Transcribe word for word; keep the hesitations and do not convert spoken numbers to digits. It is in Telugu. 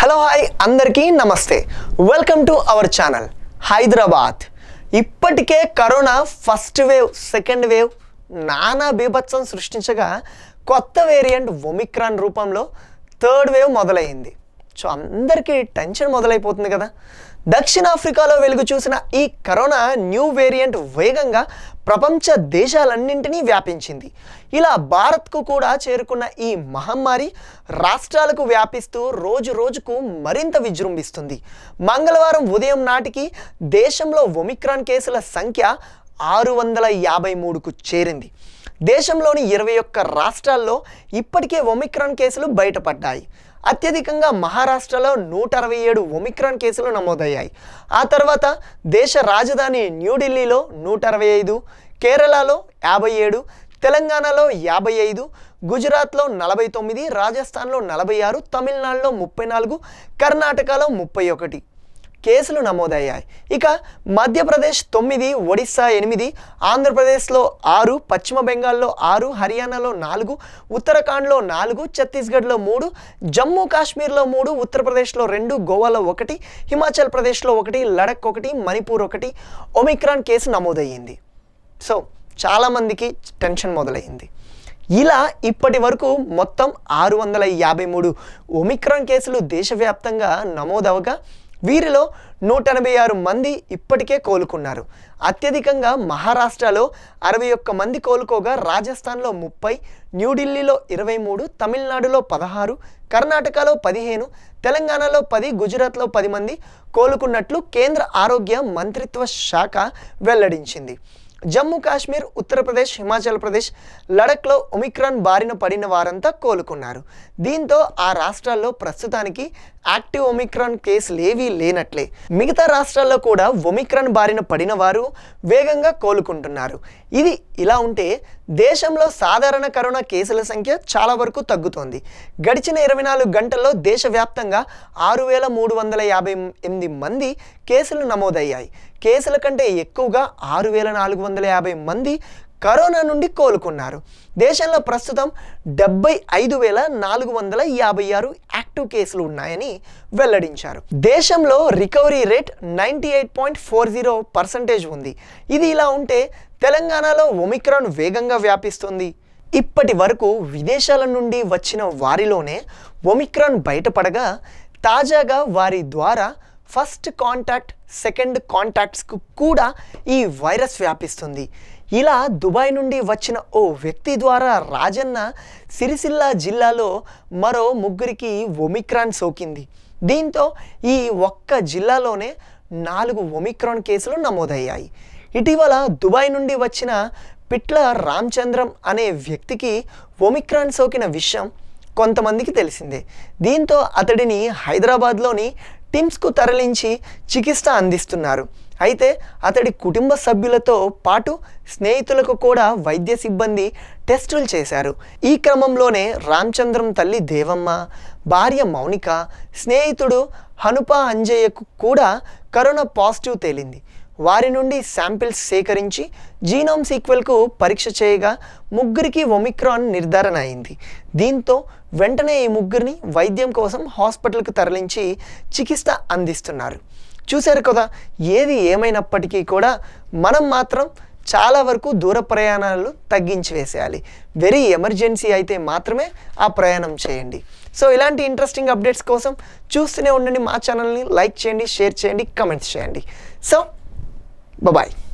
హలో హాయ్ అందరికీ నమస్తే. Welcome to our channel Hyderabad. ఇప్పటికే corona first wave second wave నానా బీభత్సం సృష్టించగా కొత్త వేరియంట్ ఒమిక్రాన్ రూపంలో థర్డ్ వేవ్ మొదలైంది. సో అందరికీ టెన్షన్ మొదలైపోతుంది కదా. దక్షిణాఫ్రికాలో వెలుగు చూసిన ఈ కరోనా న్యూ వేరియంట్ వేగంగా ప్రపంచ దేశాలన్నింటినీ వ్యాపించింది. ఇలా భారత్కు కూడా చేరుకున్న ఈ మహమ్మారి రాష్ట్రాలకు వ్యాపిస్తూ రోజు రోజుకు మరింత విజృంభిస్తుంది. మంగళవారం ఉదయం నాటికి దేశంలో ఒమిక్రాన్ కేసుల సంఖ్య ఆరు వందల యాభై మూడుకు చేరింది. దేశంలోని ఇరవై ఒక్క రాష్ట్రాల్లో ఇప్పటికే ఒమిక్రాన్ కేసులు బయటపడ్డాయి. అత్యధికంగా మహారాష్ట్రలో నూట అరవై ఏడు ఒమిక్రాన్ కేసులు నమోదయ్యాయి. ఆ తర్వాత దేశ రాజధాని న్యూఢిల్లీలో నూట అరవై ఐదు, కేరళలో యాభై ఏడు, తెలంగాణలో యాభై ఐదు, గుజరాత్లో నలభై తొమ్మిది, రాజస్థాన్లో నలభై ఆరు, తమిళనాడులో ముప్పై నాలుగు, కర్ణాటకలో ముప్పై ఒకటి కేసులు నమోదయ్యాయి. ఇక మధ్యప్రదేశ్ తొమ్మిది, ఒడిస్సా ఎనిమిది, ఆంధ్రప్రదేశ్లో ఆరు, పశ్చిమ బెంగాల్లో ఆరు, హర్యానాలో నాలుగు, ఉత్తరాఖండ్లో నాలుగు, ఛత్తీస్గఢ్లో మూడు, జమ్మూ కాశ్మీర్లో మూడు, ఉత్తరప్రదేశ్లో రెండు, గోవాలో ఒకటి, హిమాచల్ ప్రదేశ్లో ఒకటి, లడక్ ఒకటి, మణిపూర్ ఒకటి ఒమిక్రాన్ కేసు నమోదయ్యింది. సో చాలామందికి టెన్షన్ మొదలైంది. ఇలా ఇప్పటి వరకు మొత్తం ఆరు వందల యాభై మూడు ఒమిక్రాన్ కేసులు దేశవ్యాప్తంగా నమోదవగా వీరిలో నూట ఎనభై ఆరు మంది ఇప్పటికే కోలుకున్నారు. అత్యధికంగా మహారాష్ట్రలో అరవై ఒక్క మంది కోలుకోగా రాజస్థాన్లో ముప్పై, న్యూఢిల్లీలో ఇరవై మూడు, తమిళనాడులో పదహారు, కర్ణాటకలో పదిహేను, తెలంగాణలో పది, గుజరాత్లో పది మంది కోలుకున్నట్లు కేంద్ర ఆరోగ్య మంత్రిత్వ శాఖ వెల్లడించింది. జమ్మూ కాశ్మీర్, ఉత్తరప్రదేశ్, హిమాచల్ ప్రదేశ్, లడఖ్లో ఒమిక్రాన్ బారిన పడిన వారంతా కోలుకున్నారు. దీంతో ఆ రాష్ట్రాల్లో ప్రస్తుతానికి యాక్టివ్ ఒమిక్రాన్ కేసులు ఏవీ లేనట్లే. మిగతా రాష్ట్రాల్లో కూడా ఒమిక్రాన్ బారిన పడిన వారు వేగంగా కోలుకుంటున్నారు. ఇది ఇలా ఉంటే దేశంలో సాధారణ కరోనా కేసుల సంఖ్య చాలా వరకు తగ్గుతోంది. గడిచిన ఇరవై నాలుగు గంటల్లో దేశవ్యాప్తంగా ఆరు వేల మూడు వందల యాభై ఎనిమిది మంది కేసులు నమోదయ్యాయి. కేసుల కంటే ఎక్కువగా ఆరు వేల నాలుగు వందల యాభై మంది కరోనా నుండి కోలుకున్నారు. దేశంలో ప్రస్తుతం డెబ్బై ఐదు వేల నాలుగు వందల యాభై ఆరు యాక్టివ్ కేసులు ఉన్నాయని వెల్లడించారు. దేశంలో recovery rate ninety eight point four zero percentage ఉంది. ఇది ఇలా ఉంటే తెలంగాణలో ఒమిక్రాన్ వేగంగా వ్యాపిస్తుంది. ఇప్పటి వరకు విదేశాల నుండి వచ్చిన వారిలోనే ఒమిక్రాన్ బయటపడగా తాజాగా వారి ద్వారా ఫస్ట్ కాంటాక్ట్ సెకండ్ కాంటాక్ట్స్కు కూడా ఈ వైరస్ వ్యాపిస్తుంది. ఇలా దుబాయ్ నుండి వచ్చిన ఓ వ్యక్తి ద్వారా రాజన్న సిరిసిల్ల జిల్లాలో మరో ముగ్గురికి ఒమిక్రాన్ సోకింది. దీంతో ఈ ఒక్క జిల్లాలోనే నాలుగు ఒమిక్రాన్ కేసులు నమోదయ్యాయి. ఇటీవల దుబాయ్ నుండి వచ్చిన పిట్ల రామచంద్రం అనే వ్యక్తికి ఒమిక్రాన్ సోకిన విషయం కొంతమందికి తెలిసిందే. దీంతో అతడిని హైదరాబాద్లోని టిమ్స్కు తరలించి చికిత్స అందిస్తున్నారు. అయితే అతడి కుటుంబ సభ్యులతో పాటు స్నేహితులకు కూడా వైద్య సిబ్బంది టెస్టులు చేశారు. ఈ క్రమంలోనే రామచంద్రం తల్లి దేవమ్మ, భార్య మౌనిక, స్నేహితుడు హనుప అంజయ్యకు కూడా కరోనా పాజిటివ్ తేలింది. వారి నుండి శాంపిల్స్ సేకరించి జీనోమ్ సీక్వెల్కు పరీక్ష చేయగా ముగ్గురికి ఒమిక్రాన్ నిర్ధారణ అయింది. దీంతో వెంటనే ఈ ముగ్గురిని వైద్యం కోసం హాస్పిటల్కు తరలించి చికిత్స అందిస్తున్నారు. చూశారు కదా, ఏది ఏమైనప్పటికీ కూడా మనం మాత్రం చాలా వరకు దూర ప్రయాణాలు తగ్గించి వేసేయాలి. వెరీ ఎమర్జెన్సీ అయితే మాత్రమే ఆ ప్రయాణం చేయండి. సో ఇలాంటి ఇంట్రెస్టింగ్ అప్డేట్స్ కోసం చూస్తూనే ఉండండి. మా ఛానల్ని లైక్ చేయండి, షేర్ చేయండి, కమెంట్స్ చేయండి. So bye bye.